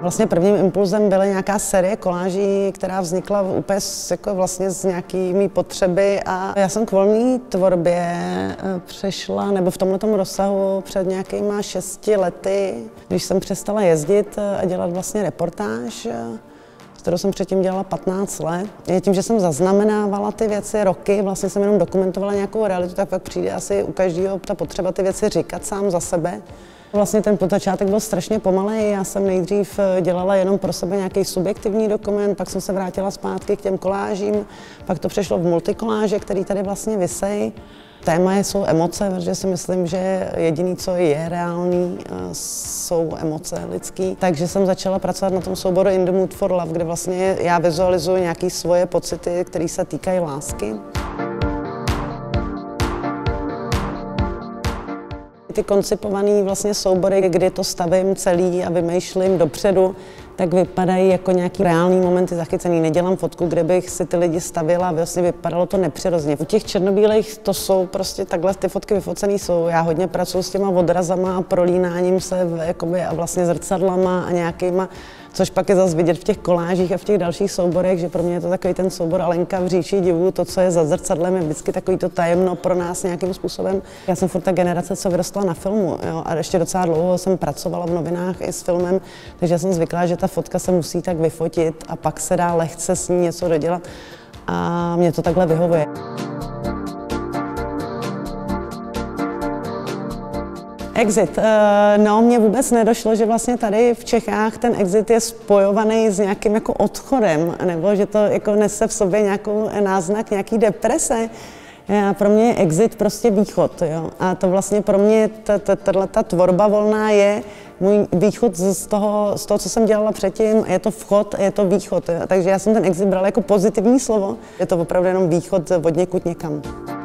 Vlastně prvním impulzem byla nějaká série koláží, která vznikla úplně jako vlastně z nějakými potřeby a já jsem k volné tvorbě přešla, nebo v tomhletom rozsahu před nějakýma 6 lety, když jsem přestala jezdit a dělat vlastně reportáž, kterou jsem předtím dělala 15 let. Tím, že jsem zaznamenávala ty věci roky, vlastně jsem jenom dokumentovala nějakou realitu, tak pak přijde asi u každého ta potřeba ty věci říkat sám za sebe. Vlastně ten začátek byl strašně pomalej, já jsem nejdřív dělala jenom pro sebe nějaký subjektivní dokument, pak jsem se vrátila zpátky k těm kolážím, pak to přešlo v multikoláže, který tady vlastně visejí. Téma jsou emoce, protože si myslím, že jediné, co je reálný, jsou emoce lidský. Takže jsem začala pracovat na tom souboru In the Mood for Love, kde vlastně já vizualizuji nějaké svoje pocity, které se týkají lásky. Ty koncipované vlastně soubory, kdy to stavím celý a vymýšlím dopředu, tak vypadají jako nějaký reální momenty zachycený. Nedělám fotku, kde bych si ty lidi stavila a vlastně vypadalo to nepřirozeně. U těch černobílých to jsou prostě takhle ty fotky vyfocený jsou. Já hodně pracuji s těma odrazama a prolínáním se jakoby, a vlastně zrcadlama a nějakýma, což pak je zase vidět v těch kolážích a v těch dalších souborech, že pro mě je to takový ten soubor Alenka v říši divů, to, co je za zrcadlem, je vždycky takový to tajemno pro nás nějakým způsobem. Já jsem furt ta generace, co vyrostla na filmu, jo, a ještě docela dlouho jsem pracovala v novinách i s filmem, takže jsem zvyklá, že ta fotka se musí tak vyfotit a pak se dá lehce s ní něco dodělat a mě to takhle vyhovuje. Exit. No, mně vůbec nedošlo, že vlastně tady v Čechách ten exit je spojovaný s nějakým jako odchodem, nebo že to jako nese v sobě nějakou náznak nějaký deprese. Pro mě je exit prostě východ, jo. A to vlastně pro mě ta tvorba volná je můj východ z toho, co jsem dělala předtím, je to vchod, je to východ. Jo. Takže já jsem ten exit brala jako pozitivní slovo. Je to opravdu jenom východ od někud někam.